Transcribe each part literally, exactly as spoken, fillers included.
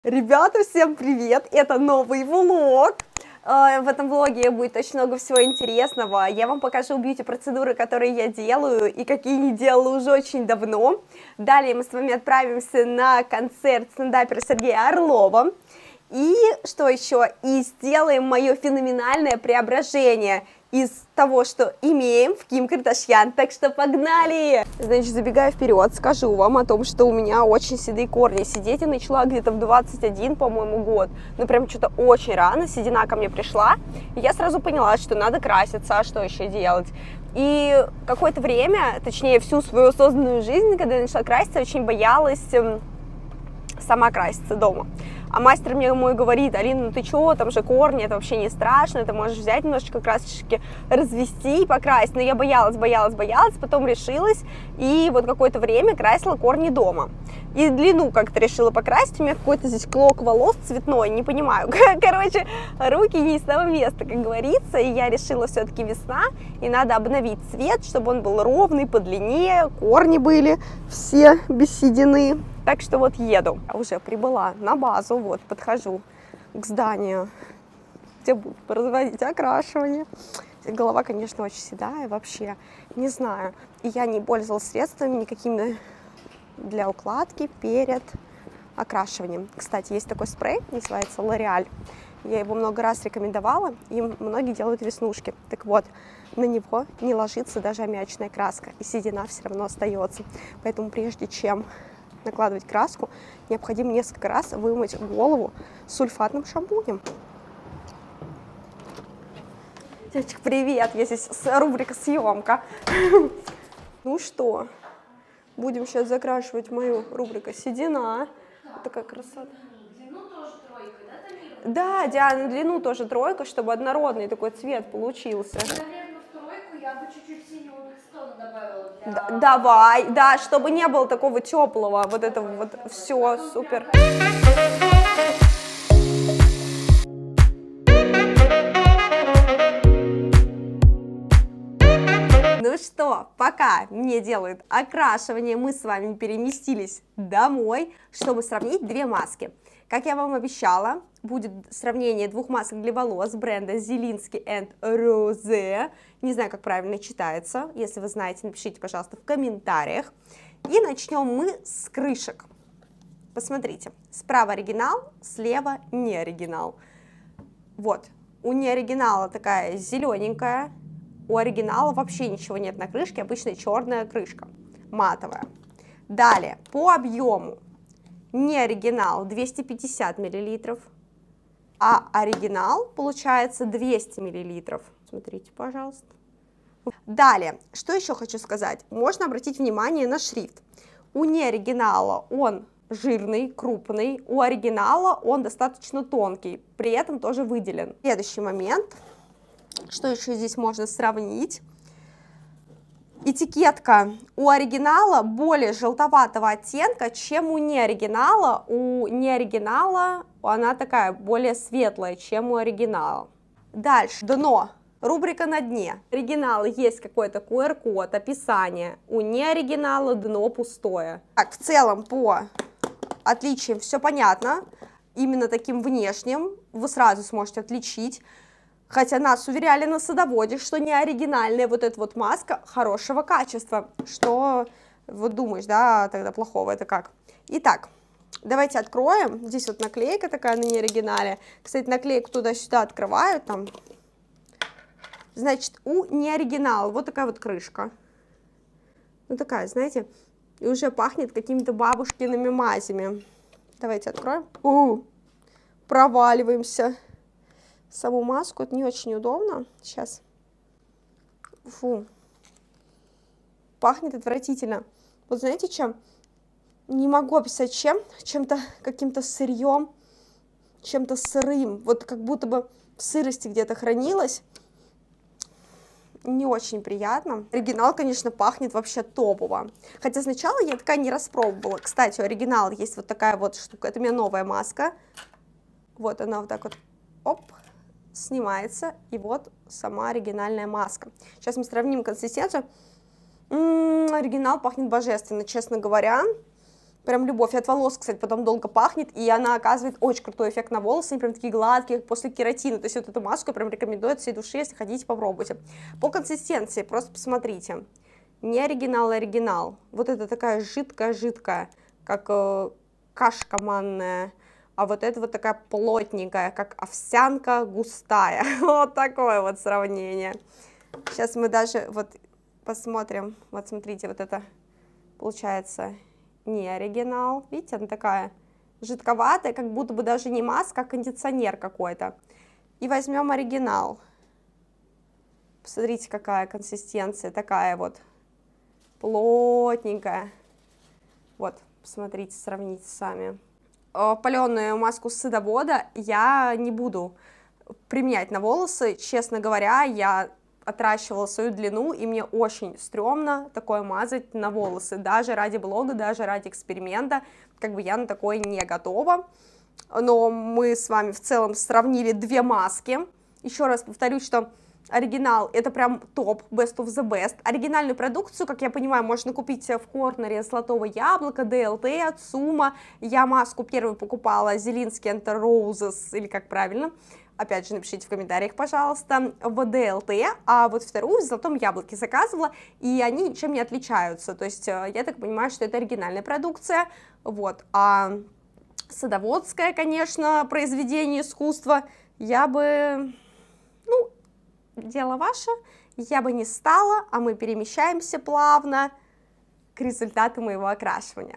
Ребята, всем привет! Это новый влог. В этом влоге будет очень много всего интересного. Я вам покажу бьюти-процедуры, которые я делаю и какие не делала уже очень давно. Далее мы с вами отправимся на концерт стендапера Сергея Орлова. И что еще? И сделаем мое феноменальное преображение из того, что имеем, в Ким Кардашьян. Так что погнали! Значит, забегая вперед, скажу вам о том, что у меня очень седые корни. Сидеть я начала где-то в двадцать один, по-моему, год. Ну, прям что-то очень рано седина ко мне пришла. И я сразу поняла, что надо краситься, а что еще делать? И какое-то время, точнее, всю свою осознанную жизнь, когда я начала краситься, очень боялась сама краситься дома. А мастер мне мой говорит: Алина, ну ты чего, там же корни, это вообще не страшно, ты можешь взять немножечко красочки, развести и покрасить. Но я боялась, боялась, боялась, потом решилась, и вот какое-то время красила корни дома. И длину как-то решила покрасить, у меня какой-то здесь клок волос цветной, не понимаю. Короче, руки не с того места, как говорится, и я решила, все-таки весна, и надо обновить цвет, чтобы он был ровный, подлиннее, корни были все без седины. Так что вот еду. Уже прибыла на базу, вот, подхожу к зданию, где будут производить окрашивание. Голова, конечно, очень седая, вообще, не знаю. И я не пользовалась средствами никакими для укладки перед окрашиванием. Кстати, есть такой спрей, называется L'Oréal. Я его много раз рекомендовала, и многие делают веснушки. Так вот, на него не ложится даже аммиачная краска, и седина все равно остается. Поэтому прежде чем накладывать краску, необходимо несколько раз вымыть голову сульфатным шампунем. Девочек, привет! Я здесь с рубрика «Съемка». Ну что, будем сейчас закрашивать мою рубрику «Седина». Такая красота. Длину тоже тройка, да, Тамира? Да, Диана, длину тоже тройка, чтобы однородный такой цвет получился. Наверное, в тройку я бы чуть-чуть синего Бridgestone добавила. Для... Да, давай, да, чтобы не было такого теплого, вот этого вот, все, супер. Ну что, пока мне делают окрашивание, мы с вами переместились домой, чтобы сравнить две маски. Как я вам обещала, будет сравнение двух масок для волос бренда Zielinski энд Rose. Не знаю, как правильно читается. Если вы знаете, напишите, пожалуйста, в комментариях. И начнем мы с крышек. Посмотрите, справа оригинал, слева не оригинал. Вот, у неоригинала такая зелененькая, у оригинала вообще ничего нет на крышке, обычная черная крышка, матовая. Далее, по объему. Не оригинал двести пятьдесят миллилитров, а оригинал получается двести миллилитров. Смотрите, пожалуйста. Далее, что еще хочу сказать. Можно обратить внимание на шрифт. У неоригинала он жирный, крупный, у оригинала он достаточно тонкий, при этом тоже выделен. Следующий момент, что еще здесь можно сравнить. Этикетка у оригинала более желтоватого оттенка, чем у неоригинала. У неоригинала она такая более светлая, чем у оригинала. Дальше, дно. Рубрика на дне. У оригинала есть какой-то ку эр код, описание. У неоригинала дно пустое. Так, в целом по отличиям все понятно. Именно таким внешним вы сразу сможете отличить. Хотя нас уверяли на садоводе, что не оригинальная вот эта вот маска хорошего качества. Что, вот думаешь, да, тогда плохого, это как? Итак, давайте откроем. Здесь вот наклейка такая на неоригинале. Кстати, наклейку туда-сюда открывают там. Значит, у неоригинала вот такая вот крышка. Ну такая, знаете, и уже пахнет какими-то бабушкиными мазями. Давайте откроем. У, проваливаемся. Саму маску, это не очень удобно. Сейчас. Фу. Пахнет отвратительно. Вот знаете, чем? Не могу описать чем. Чем-то, каким-то сырьем, чем-то сырым. Вот как будто бы в сырости где-то хранилось. Не очень приятно. Оригинал, конечно, пахнет вообще топово. Хотя сначала я такая не распробовала. Кстати, у оригинала есть вот такая вот штука. Это у меня новая маска. Вот она вот так вот. Оп. Снимается, и вот сама оригинальная маска. Сейчас мы сравним консистенцию. М-м, оригинал пахнет божественно, честно говоря. Прям любовь. От волос, кстати, потом долго пахнет, и она оказывает очень крутой эффект на волосы, они прям такие гладкие, после кератина. То есть вот эту маску я прям рекомендую от всей души, если хотите, попробуйте. По консистенции просто посмотрите. Не оригинал, а оригинал. Вот это такая жидкая-жидкая, как э, кашка манная. А вот это вот такая плотненькая, как овсянка густая. Вот такое вот сравнение. Сейчас мы даже вот посмотрим. Вот смотрите, вот это получается... Не оригинал, видите, она такая жидковатая, как будто бы даже не маска, а кондиционер какой-то. И возьмем оригинал. Посмотрите, какая консистенция, такая вот плотненькая. Вот, посмотрите, сравните сами. Паленую маску садовода я не буду применять на волосы, честно говоря, я... отращивала свою длину, и мне очень стрёмно такое мазать на волосы, даже ради блога, даже ради эксперимента, как бы я на такое не готова, но мы с вами в целом сравнили две маски, еще раз повторюсь, что оригинал это прям топ, best of the best, оригинальную продукцию, как я понимаю, можно купить в Корнере Золотого Яблока, ди эл ти, Цума, я маску первую покупала Зелинский and Roses, или как правильно, опять же, напишите в комментариях, пожалуйста, в ди эл ти, а вот вторую в Золотом Яблоке заказывала, и они ничем не отличаются, то есть я так понимаю, что это оригинальная продукция, вот, а садоводское, конечно, произведение искусства, я бы, ну, дело ваше, я бы не стала, а мы перемещаемся плавно к результату моего окрашивания.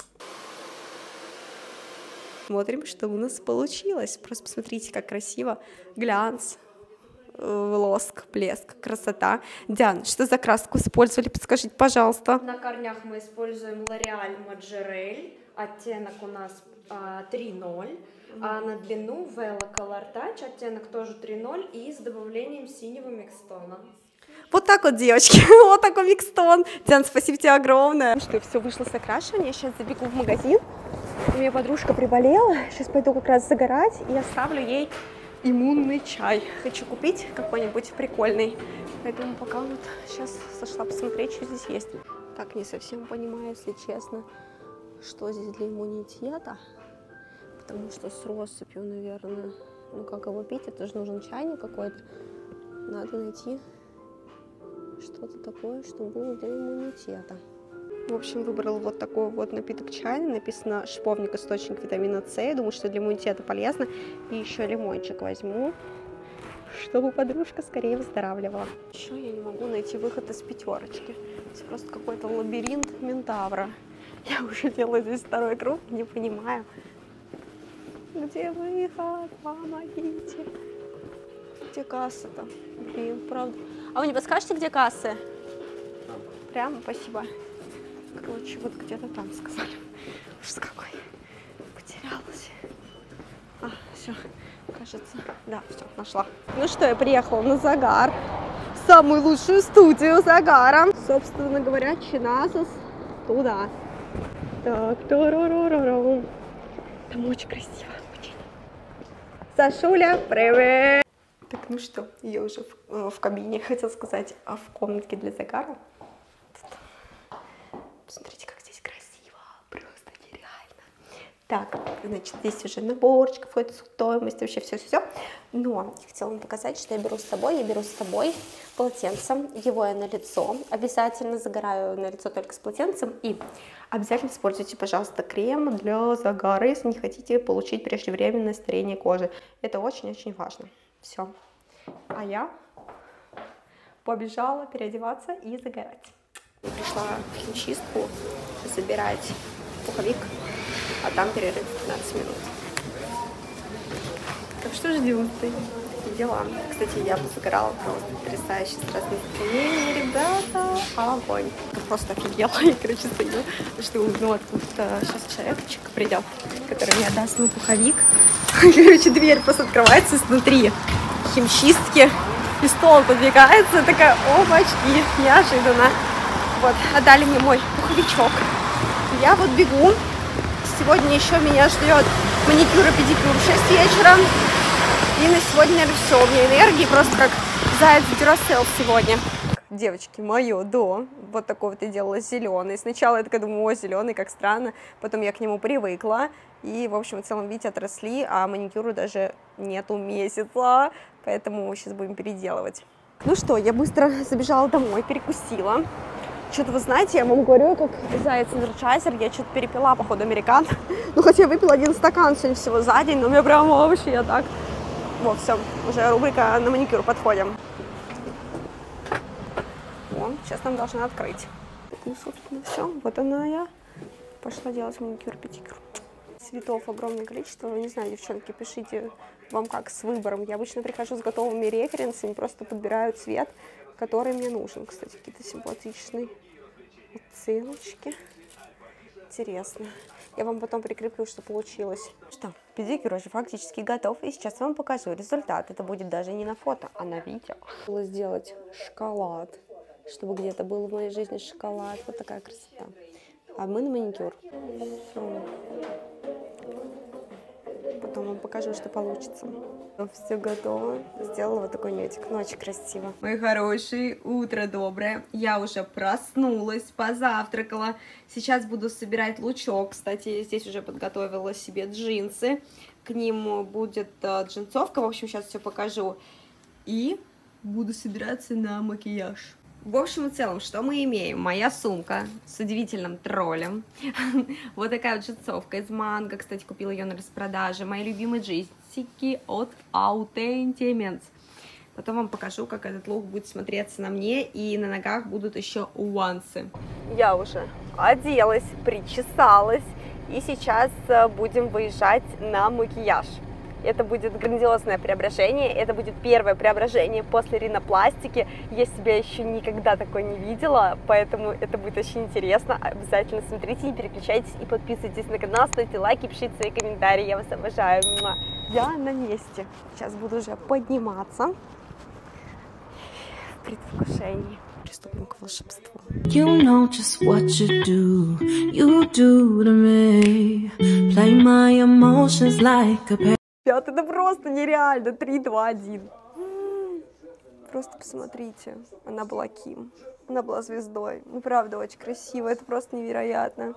Смотрим, что у нас получилось. Просто посмотрите, как красиво. Глянц, лоск, блеск, красота. Диан, что за краску использовали? Подскажите, пожалуйста. На корнях мы используем L'Oréal Majorelle. Оттенок у нас а, три ноль. Mm-hmm. А на длину Vela Color Touch. Оттенок тоже три ноль. И с добавлением синего микстона. Вот так вот, девочки, вот такой микстон. Диан, спасибо тебе огромное. Что, все, вышло с окрашивания, сейчас забегу в магазин. У меня подружка приболела, сейчас пойду как раз загорать и оставлю ей иммунный чай. Хочу купить какой-нибудь прикольный, поэтому пока вот сейчас сошла посмотреть, что здесь есть. Так, не совсем понимаю, если честно, что здесь для иммунитета, потому что с россыпью, наверное, ну как его пить, это же нужен чайник какой-то, надо найти что-то такое, что было для иммунитета. В общем, выбрала вот такой вот напиток чайный, написано шиповник, источник витамина С, я думаю, что для иммунитета полезно, и еще лимончик возьму, чтобы подружка скорее выздоравливала. Еще я не могу найти выход из пятерочки, это просто какой-то лабиринт Минотавра, я уже делаю здесь второй круг, не понимаю, где выход, помогите, где касса-то, блин, правда, а вы не подскажете, где кассы? Прямо, спасибо. Короче, вот где-то там сказали. Ужас какой. Потерялась. А, все, кажется. Да, все, нашла. Ну что, я приехала на загар. Самую лучшую студию загара. Собственно говоря, Чиназус туда. Так, там очень красиво. Очень. Сашуля, привет! Так, ну что, я уже в, в кабине, хотела сказать, а в комнатке для загара. Посмотрите, как здесь красиво, просто нереально. Так, значит, здесь уже наборчик входит в стоимость, вообще все-все-все. Но я хотела вам показать, что я беру с собой. Я беру с собой полотенце, его я на лицо. Обязательно загораю на лицо только с полотенцем. И обязательно используйте, пожалуйста, крем для загара, если не хотите получить преждевременное старение кожи. Это очень-очень важно. Все. А я побежала переодеваться и загорать. Я пришла в химчистку забирать пуховик, а там перерыв пятнадцать минут. Так что же делать-то? Такие дела. Кстати, я позагорала просто потрясающе, с разными настроениями, ребята, огонь. Я просто офигела, я, короче, стою, жду, ну вот тут сейчас человечек придет, который мне отдаст мой пуховик. Короче, дверь просто открывается снутри химчистки, и стол подвигается, такая, опачки, неожиданно. Вот, отдали мне мой пуховичок. Я вот бегу. Сегодня еще меня ждет маникюр и педикюр в шесть вечера. И на сегодня, наверное, все. У меня энергии просто как заяц Duracell сегодня. девочки, мое до. Вот такой вот я делала зеленый. Сначала я такая думаю, о, зеленый, как странно. Потом я к нему привыкла. И, в общем, в целом, видите, отросли, а маникюру даже нету месяца. Поэтому сейчас будем переделывать. Ну что, я быстро забежала домой, перекусила. Что-то, вы знаете, я вам говорю, как заяц энерджайзер, я что-то перепила, походу, американ. Ну, хотя я выпила один стакан сегодня всего за день, но у меня прям вообще я так... Вот, все, уже рубрика на маникюр, подходим. О, сейчас нам должны открыть. Ну, собственно, все, вот она я. Пошла делать маникюр, педикюр. Цветов огромное количество, не знаю, девчонки, пишите вам как с выбором. Я обычно прихожу с готовыми референсами, просто подбираю цвет, который мне нужен. Кстати, какие-то симпатичные отсылочки. Интересно. Я вам потом прикреплю, что получилось. Что, педикюр уже фактически готов, и сейчас вам покажу результат. Это будет даже не на фото, а на видео. Было сделать шоколад, чтобы где-то был в моей жизни шоколад. Вот такая красота. А мы на маникюр. Все. Потом вам покажу, что получится. Все готово. Сделала вот такой нютик. Ну, очень красиво. Мои хорошие, утро доброе. Я уже проснулась, позавтракала. Сейчас буду собирать лучок. Кстати, здесь уже подготовила себе джинсы. К ним будет джинсовка. В общем, сейчас все покажу. И буду собираться на макияж. В общем и целом, что мы имеем? Моя сумка с удивительным троллем. Вот такая вот джинсовка из Манго. Кстати, купила ее на распродаже. Мои любимые джинсики от Authentiments. Потом вам покажу, как этот лук будет смотреться на мне. И на ногах будут еще уансы. Я уже оделась, причесалась. И сейчас будем выезжать на макияж. Это будет грандиозное преображение, это будет первое преображение после ринопластики. Я себя еще никогда такой не видела, поэтому это будет очень интересно. Обязательно смотрите, не переключайтесь и подписывайтесь на канал, ставьте лайки, пишите свои комментарии, я вас обожаю. Я на месте. Сейчас буду уже подниматься в предвкушении. Приступим к волшебству. You know just what you do, you do to me. Play my emotions like a Ребята, это просто нереально. три, два, один. Просто посмотрите. Она была Ким. Она была звездой. Ну, правда, очень красиво. Это просто невероятно.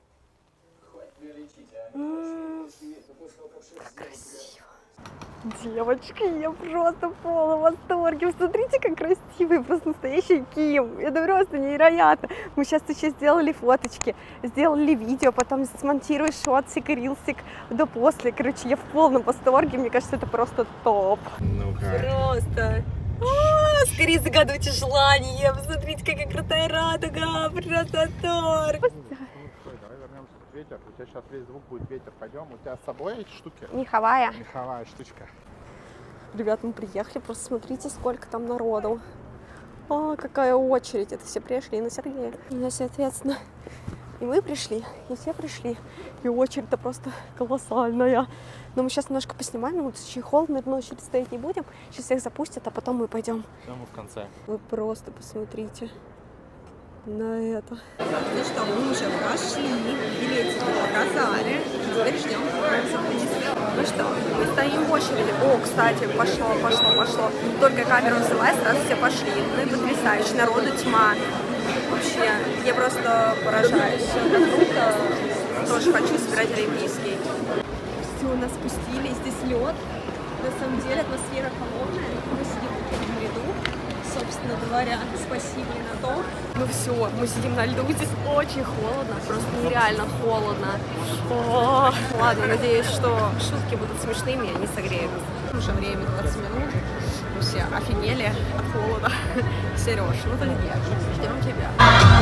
Как красиво. Девочки, я просто в полном восторге. Смотрите, как красивый, просто настоящий Ким. Это просто невероятно. Мы сейчас еще сделали фоточки, сделали видео, потом смонтирую шотсик и рилсик до-после. Короче, я в полном восторге. Мне кажется, это просто топ. Ну-ка. Просто. А, скорее загадывайте желание. Посмотрите, какая крутая радуга. Просто торт. Ветер, у тебя сейчас весь звук будет ветер. Пойдем, у тебя с собой эти штуки? Меховая. Меховая штучка. Ребят, мы приехали, просто смотрите, сколько там народу. А, какая очередь. Это все пришли на Сергея. Ну, соответственно, и мы пришли, и все пришли. И очередь-то просто колоссальная. Но мы сейчас немножко поснимаем, но очень холодно, но очередь стоять не будем. Сейчас всех запустят, а потом мы пойдем. Там мы в конце. Вы просто посмотрите на это. Ну что, мы уже прошли, билетики показали, теперь ждем. Ну что, мы стоим в очереди. О, кстати, пошло, пошло, пошло. Только камеру взяла, сразу все пошли. Ну и потрясающе, народу тьма. Вообще, я просто поражаюсь. Это круто. Тоже хочу собирать олимпийский. Все, нас спустили, здесь лед. На самом деле атмосфера холодная. Мы сидим в ряду. Собственно говоря, спасибо и на то. Ну все, мы сидим на льду, здесь очень холодно, просто нереально холодно. О, ладно, надеюсь, что шутки будут смешными, они согреют. Уже время двадцать минут, мы все офигели от холода. Сереж, ну ты где? Ждем тебя.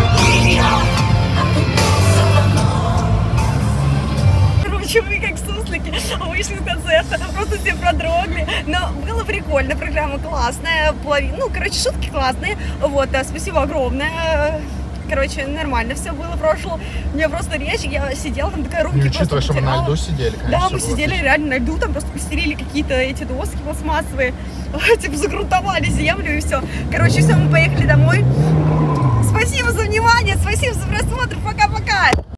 Короче, мы как суслики вышли с концерта, просто все продрогли, но было прикольно, программа классная, половина, ну, короче, шутки классные, вот, спасибо огромное, короче, нормально все было, прошло, у меня просто речь, я сидела, там такая руки не просто учитывая, что мы на льду сидели, конечно. Да, мы сидели отлично. Реально на льду, там просто постелили какие-то эти доски пластмассовые, типа загрунтовали землю и все, короче, все, мы поехали домой, спасибо за внимание, спасибо за просмотр, пока-пока!